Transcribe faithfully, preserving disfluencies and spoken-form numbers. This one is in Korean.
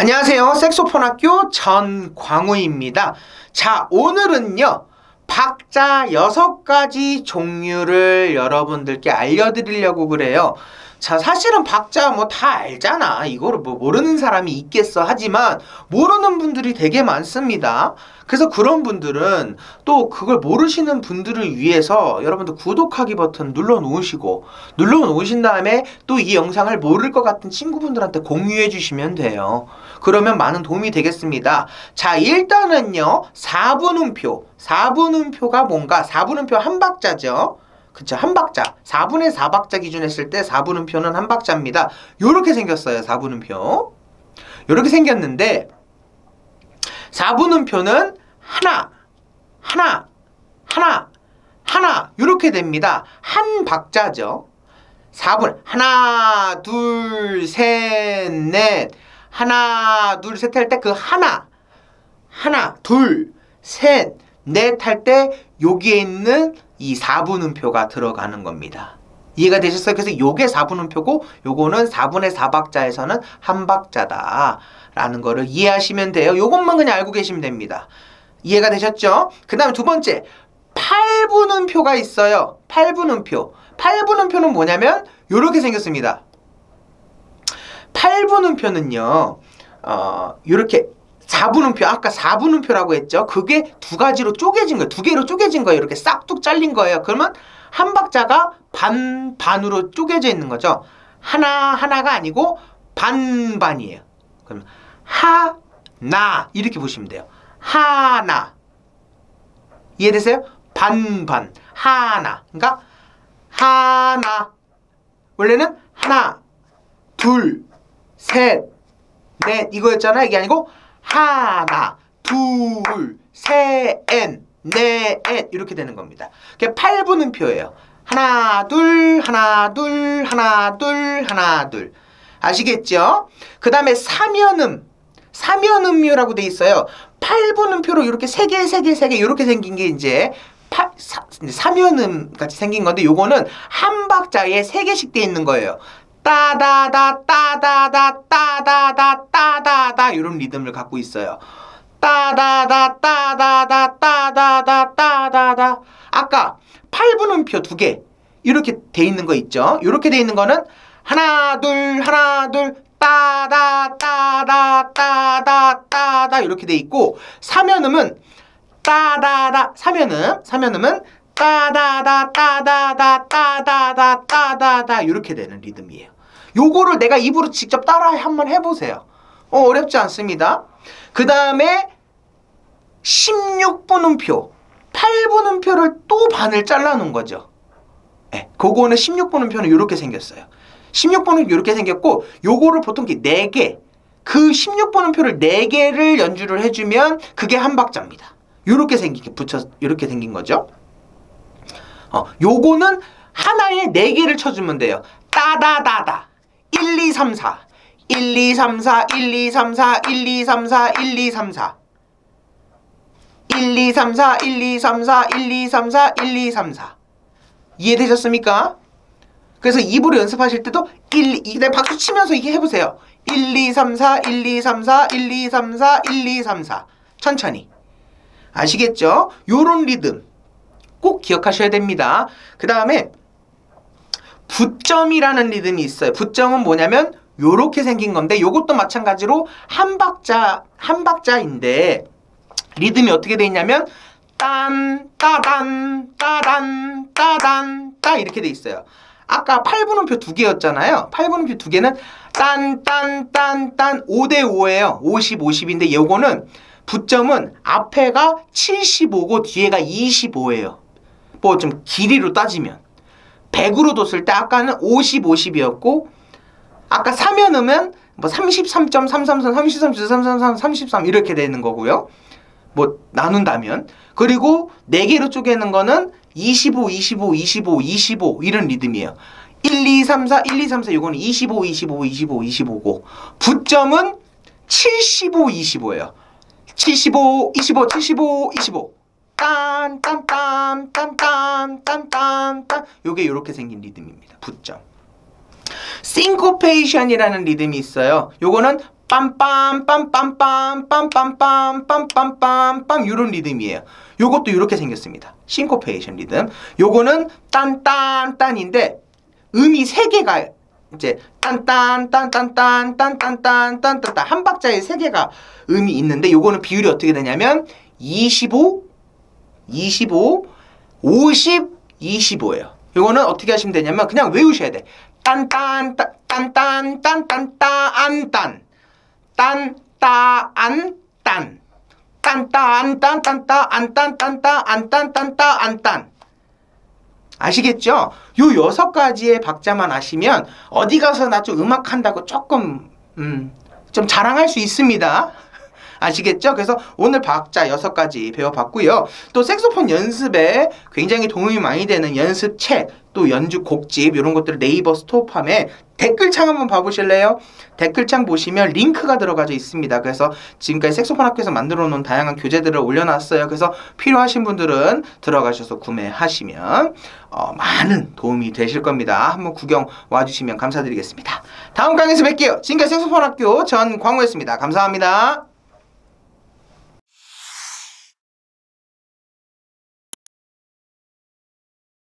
안녕하세요. 색소폰학교 전광우입니다. 자, 오늘은요. 박자 여섯 가지 종류를 여러분들께 알려드리려고 그래요. 자, 사실은 박자 뭐 다 알잖아. 이거를 뭐 모르는 사람이 있겠어. 하지만 모르는 분들이 되게 많습니다. 그래서 그런 분들은 또 그걸 모르시는 분들을 위해서 여러분들 구독하기 버튼 눌러 놓으시고 눌러 놓으신 다음에 또 이 영상을 모를 것 같은 친구분들한테 공유해 주시면 돼요. 그러면 많은 도움이 되겠습니다. 자, 일단은요. 사분음표. 사분음표가 뭔가? 사분음표 한 박자죠. 그쵸, 한 박자. 사분의 사 박자 기준 했을 때 사분음표는 한 박자입니다. 요렇게 생겼어요, 사분음표. 요렇게 생겼는데 사분음표는 하나, 하나, 하나, 하나 요렇게 됩니다. 한 박자죠. 사분, 하나, 둘, 셋, 넷. 하나, 둘, 셋 할 때 그 하나, 하나, 둘, 셋, 넷 할 때 여기에 있는 이 사분음표가 들어가는 겁니다. 이해가 되셨어요? 그래서 요게 사분음표고 요거는 사분의 사 박자에서는 한 박자다 라는 거를 이해하시면 돼요. 요것만 그냥 알고 계시면 됩니다. 이해가 되셨죠? 그 다음에 두 번째, 팔분음표가 있어요. 팔분음표. 팔분음표는 뭐냐면 요렇게 생겼습니다. 팔분음표는요 어, 요렇게 사분음표, 아까 사분음표라고 했죠? 그게 두 가지로 쪼개진 거예요. 두 개로 쪼개진 거예요. 이렇게 싹둑 잘린 거예요. 그러면 한 박자가 반, 반으로 쪼개져 있는 거죠. 하나, 하나가 아니고 반반이에요. 그러면 하나 이렇게 보시면 돼요. 하나. 이해되세요? 반반. 하나. 그러니까 하나. 원래는 하나, 둘, 셋, 넷 이거였잖아요. 이게 아니고 하나, 둘, 셋, 넷 이렇게 되는 겁니다. 그게 팔분음표예요. 하나, 둘, 하나, 둘, 하나, 둘, 하나, 둘. 아시겠죠? 그 다음에 사면음. 사면음료라고 돼 있어요. 팔분음표로 이렇게 세 개, 세 개, 세 개 이렇게 생긴 게 이제 파, 사, 사면음 같이 생긴 건데 요거는 한 박자에 세 개씩 돼 있는 거예요. 따다다 따다다 따다다 따다다 이런 리듬을 갖고 있어요. 따다다 따다다 따다다 따다다. 아까 팔분음표 두 개 이렇게 돼 있는 거 있죠. 이렇게 돼 있는 거는 하나 둘 하나 둘 따다 따다 따다 따다 이렇게 돼 있고 사면음은 따다다 사면음 사면음은 따다다 따다다 따다다 따다다 이렇게 되는 리듬이에요. 요거를 내가 입으로 직접 따라 한번 해보세요. 어, 어렵지 않습니다. 그 다음에 십육분음표. 팔분음표를 또 반을 잘라놓은 거죠. 네, 그거는 십육분음표는 이렇게 생겼어요. 십육분음표 이렇게 생겼고 요거를 보통 네 개. 그 십육분음표를 네 개를 연주를 해주면 그게 한 박자입니다. 요렇게 생긴 붙여 요렇게 생긴 거죠. 어, 요거는 하나에 네 개를 쳐주면 돼요. 따다다다. 일, 이, 삼, 사. 일, 이, 삼, 사, 일, 이, 삼, 사, 일, 이, 삼, 사, 일, 이, 삼, 사. 일, 이, 삼, 사, 일, 이, 삼, 사, 일, 이, 삼, 사, 일, 이, 삼, 사. 이해되셨습니까? 그래서 입으로 연습하실 때도 일, 이, 네, 박수 치면서 이렇게 해보세요. 일, 이, 삼, 사, 일, 이, 삼, 사, 일, 이, 삼, 사, 일, 이, 삼, 사. 천천히. 아시겠죠? 요런 리듬 꼭 기억하셔야 됩니다. 그 다음에 붓점이라는 리듬이 있어요. 붓점은 뭐냐면 요렇게 생긴 건데 요것도 마찬가지로 한 박자 한 박자인데 리듬이 어떻게 돼 있냐면 딴 따단 따단 따단 따 이렇게 돼 있어요. 아까 팔분음표 두 개였잖아요. 팔분음표 두 개는 딴 딴 딴 딴 오 대 오예요. 오십 오십인데 요거는 붓점은 앞에가 칠십오고 뒤에가 이십오예요. 뭐 좀 길이로 따지면 백으로 뒀을 때 아까는 오십, 오십이었고 아까 사면음은 뭐 삼십삼 점 삼삼삼, 삼십삼 점 삼삼삼, 삼십삼 이렇게 되는 거고요. 뭐 나눈다면 그리고 네 개로 쪼개는 거는 이십오, 이십오, 이십오, 이십오 이런 리듬이에요. 일, 이, 삼, 사, 일, 이, 삼, 사 요거는 이십오, 이십오, 이십오, 이십오고 붓점은 칠십오, 이십오예요. 칠십오, 이십오, 칠십오, 이십오 딴, 딴, 딴, 딴, 딴, 딴, 딴, 딴 요게 요렇게 생긴 리듬입니다. 붓점. 싱코페이션이라는 리듬이 있어요. 요거는 빰빰 빰빰빰 빰빰빰 빰빰빰 빰 요런 리듬이에요. 요것도 이렇게 생겼습니다. 싱코페이션 리듬. 요거는 딴딴딴인데 음이 세 개가 이제 딴딴딴딴딴딴딴딴딴딴 한 박자에 세 개가 음이 있는데 요거는 비율이 어떻게 되냐면 이십오, 이십오, 오십, 이십오예요. 요거는 어떻게 하시면 되냐면 그냥 외우셔야 돼. 딴딴 딴딴 딴딴 딴 딴 따 안 딴 딴따 안 딴 딴따 안 딴 딴따 안 딴 딴따 안 딴 아시겠죠? 요 여섯 가지의 박자만 아시면 어디 가서 나 좀 음악 한다고 조금 음, 좀 자랑할 수 있습니다. 아시겠죠? 그래서 오늘 박자 여섯 가지 배워봤고요. 또 색소폰 연습에 굉장히 도움이 많이 되는 연습책, 또 연주 곡집 이런 것들을 네이버 스토어팜에 댓글창 한번 봐보실래요? 댓글창 보시면 링크가 들어가져 있습니다. 그래서 지금까지 색소폰 학교에서 만들어 놓은 다양한 교재들을 올려놨어요. 그래서 필요하신 분들은 들어가셔서 구매하시면 어, 많은 도움이 되실 겁니다. 한번 구경 와주시면 감사드리겠습니다. 다음 강의에서 뵐게요. 지금까지 색소폰 학교 전광호였습니다. 감사합니다.